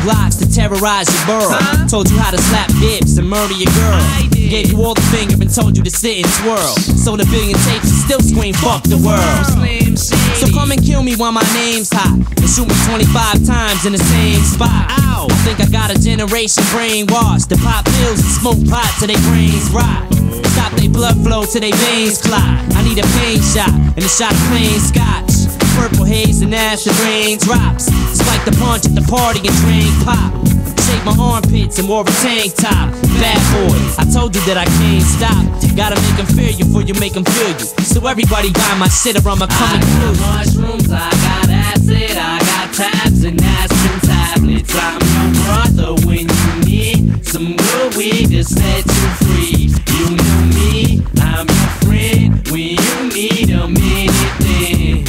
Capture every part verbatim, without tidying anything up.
blocks to terrorize your borough. Huh? Told you how to slap dips and murder your girl. Gave you all the finger and told you to sit and twirl. Sold a billion tapes and still scream fuck the world. So come and kill me while my name's hot, and shoot me twenty-five times in the same spot. Ow! I think I got a generation brainwashed to pop pills and smoke pot till they brains rot. Stop they blood flow till they veins clot. I need a pain shot and a shot of plain scotch. Purple haze and acid rain drops. Spike the punch at the party and drain pop. Shake my armpits and wore a tank top. Bad boy, I told you that I can't stop. Gotta make them fear you before you make them feel you. So everybody buy my shit or I'ma come and kill you. I got mushrooms, I got acid, I got tabs and aspirin tablets. I'm your brother when you need some good weed to set you free. You know me, I'm your friend when you need a minute then.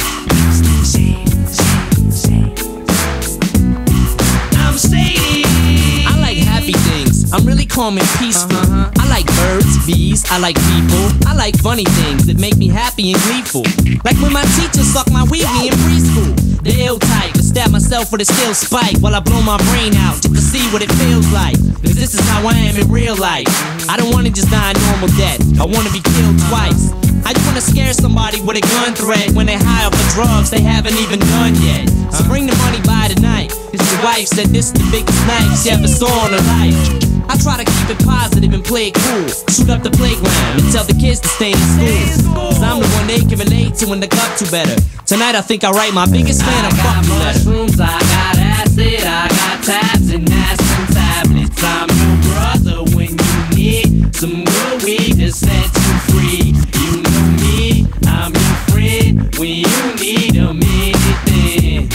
I'm shady. I like happy things, I'm really calm and peaceful. uh-huh. I like birds, bees, I like people. I like funny things that make me happy and gleeful. Like when my teacher sucked my weenie in preschool. The ill type to stab myself with a steel spike while I blow my brain out just to see what it feels like. Cause this is how I am in real life. I don't wanna just die a normal death, I wanna be killed twice. I just wanna scare somebody with a gun threat when they high off the drugs they haven't even done yet. So bring the money by tonight. Cause your wife said this is the biggest night she ever saw in her life. I try to keep it positive and play it cool. Shoot up the playground and tell the kids to stay in school. Cause I'm the one they can relate to and look up to better. Tonight I think I write my biggest fan a fuck you letter. Mushrooms, I got acid, I got tabs and aspirin tablets. I'm your brother when you need some good weed to set you free. You know me, I'm your friend when you need a minute then.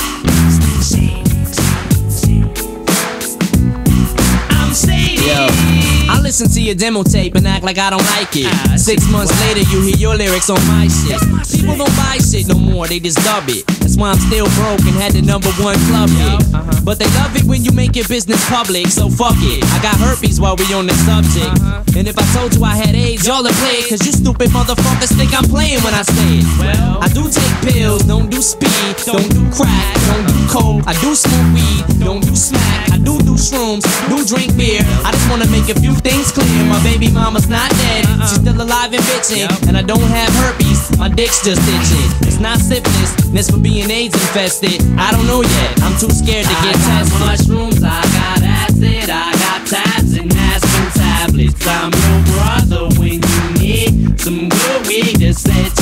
I'm shady. Yo, I listen to your demo tape and act like I don't like it. Ah, Six months later, you hear your lyrics on my shit. People don't buy shit no more, they just dub it. That's why I'm still broke and had the number one club hit. Uh-huh. But they love it when you make your business public, so fuck it. I got herpes while we on the subject. Uh-huh. And if I told you I had AIDS, y'all would play it. Cause you stupid motherfuckers think I'm playing when I say it. Well, I do take pills, don't do speed, don't do crack, don't do coke. I do smoke weed, don't do smack. I do do shrooms, do drink beer. I just wanna make a few things clear. My baby mama's not dead, she's still alive and bitching. And I don't have herpes, my dick's just itching. It's not syphilis, it's for being AIDS infested. I don't know yet, I'm too scared to get I tested. got mushrooms, I got acid, I got tabs and aspirin tablets. I'm your brother when you need some good weed to set